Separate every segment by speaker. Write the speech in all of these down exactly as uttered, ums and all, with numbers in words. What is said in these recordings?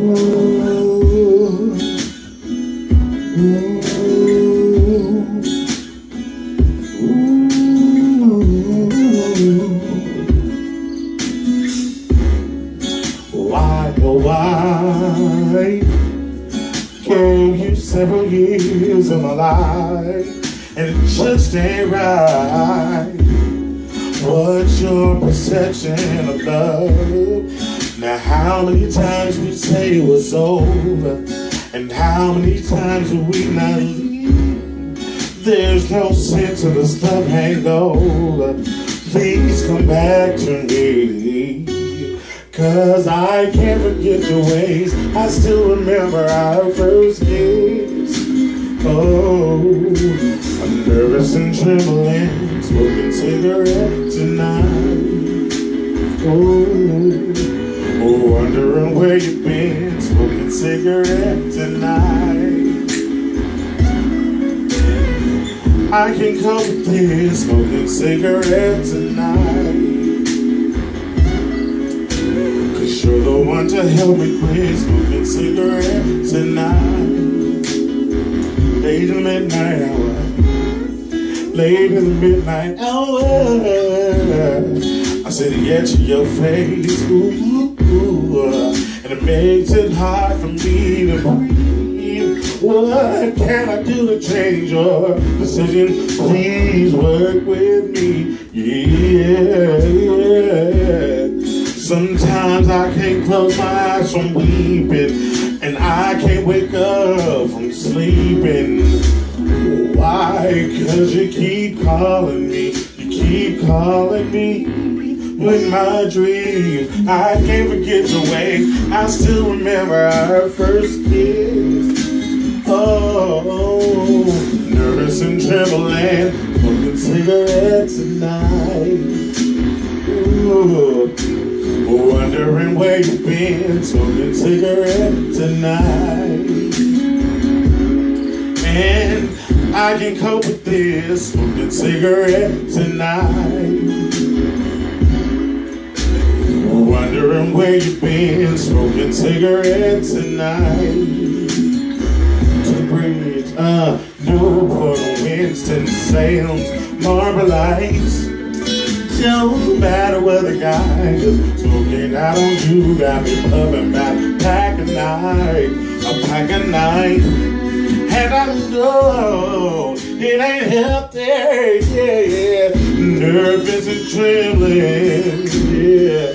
Speaker 1: Why, oh why? Gave you several years of my life, and it just ain't right. What's your perception of love? Now how many times we say it was over, and how many times have we not leave? There's no sense of this love hangover. Please come back to me, 'cause I can't forget your ways. I still remember our first kiss. Oh, I'm nervous and trembling, smoking cigarettes tonight. Oh, wondering where you've been, smoking cigarettes tonight. I can cope with this, smoking cigarettes tonight. 'Cause you're the one to help me quit smoking cigarettes tonight. Late in the midnight hour, late in the midnight hour, I said yes to your face, ooh, ooh, and it makes it hard for me to breathe. What can I do to change your decision? Please work with me, yeah, yeah. Sometimes I can't close my eyes from weeping, and I can't wake up from sleeping. Why? 'Cause you keep calling me, you keep calling me in my dreams. I can't forget your way, I still remember our first kiss. Oh, nervous and trembling, smoking cigarettes tonight. Ooh, wondering where you've been, smoking cigarettes tonight. And I can cope with this, smoking cigarettes tonight. Wondering where you've been, smoking cigarettes tonight. To the bridge, uh, Newport, Winston-Salem's, Marble Lights. Don't matter what the guy is smoking out on you, got me puffing back, pack a night, a pack a night. And I know it ain't healthy, yeah, yeah. Nervous and trembling, yeah.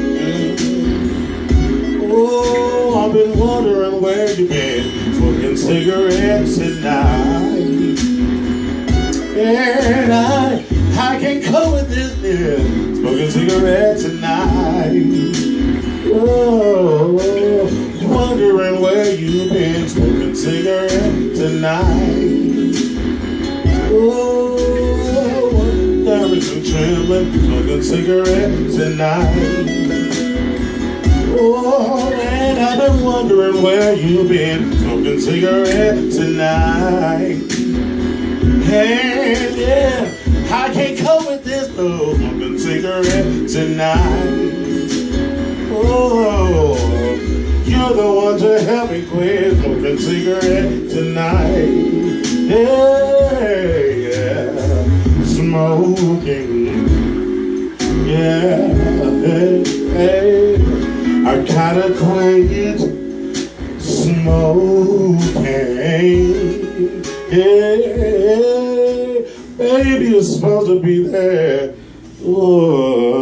Speaker 1: Oh, I've been wondering where you been, smoking cigarettes at night. And I, I can't cope with this, yeah, smoking cigarettes at night. Oh, wondering where you been, smoking cigarettes tonight. Oh, nervous and trembling, smoking cigarettes tonight. Oh, and I've been wondering where you been, smoking cigarettes tonight. And yeah, I can't cope with this, no, smoking cigarettes tonight. Oh, you're the one to help me quit smoking cigarettes tonight. Yeah, yeah, smoking. Yeah, hey, hey, I gotta quit smoking. Yeah, baby, you're supposed to be there. Oh.